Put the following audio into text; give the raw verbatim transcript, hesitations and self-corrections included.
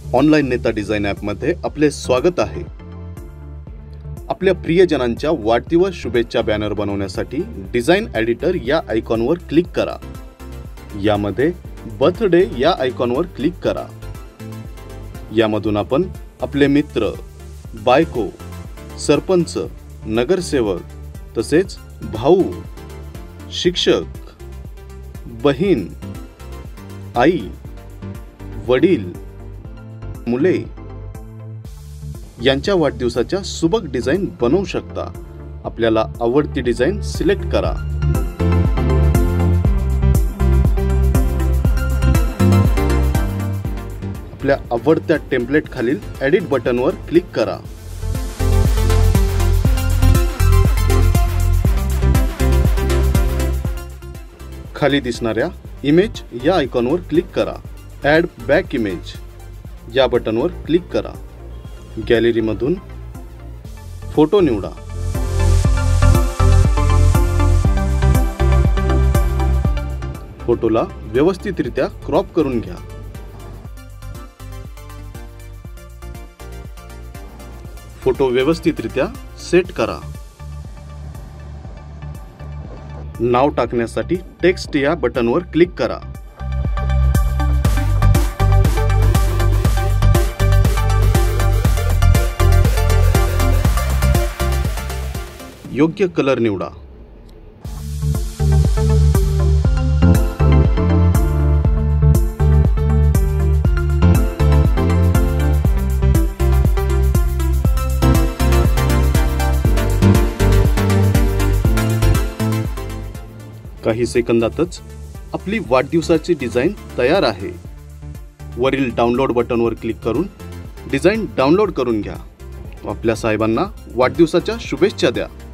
Online नेता design ॲपमध्ये आपले स्वागत आहे। आपल्या प्रियजनांच्या वाढदिवस शुभेच्छा बॅनर बनवण्यासाठी डिझाइन एडिटर या आयकॉनवर क्लिक करा। यामध्ये बर्थडे या आयकॉनवर क्लिक करा। यामधून आपण आपले मित्र, बायको, सरपंच, नगरसेवक तसेच भाऊ, शिक्षक, बहीण, आई, वडील, मुले यांच्या वाढदिवसाच्या सुबक डिझाइन बनवू शकता। आपल्याला आवडती डिझाइन सिलेक्ट करा। आपल्या आवडत्या टेम्पलेट खालील एडिट बटनवर क्लिक करा। खाली दिसणाऱ्या इमेज या आयकॉनवर क्लिक करा। ॲड बॅक इमेज या बटनवर क्लिक करा। गॅलरीमधून फोटो निवडा। फोटोला व्यवस्थितरित्या क्रॉप करून घ्या। फोटो व्यवस्थितरित्या सेट करा। नाव टाकण्यासाठी टेक्स्ट या बटनवर क्लिक करा। योग्य कलर निवडा। काही सेकंदातच आपली वाढदिवसाची डिझाइन तयार आहे। वरील डाउनलोड बटनवर क्लिक करून डिझाइन डाउनलोड करून घ्या। आपल्या साहेबांना वाढदिवसाच्या शुभेच्छा द्या।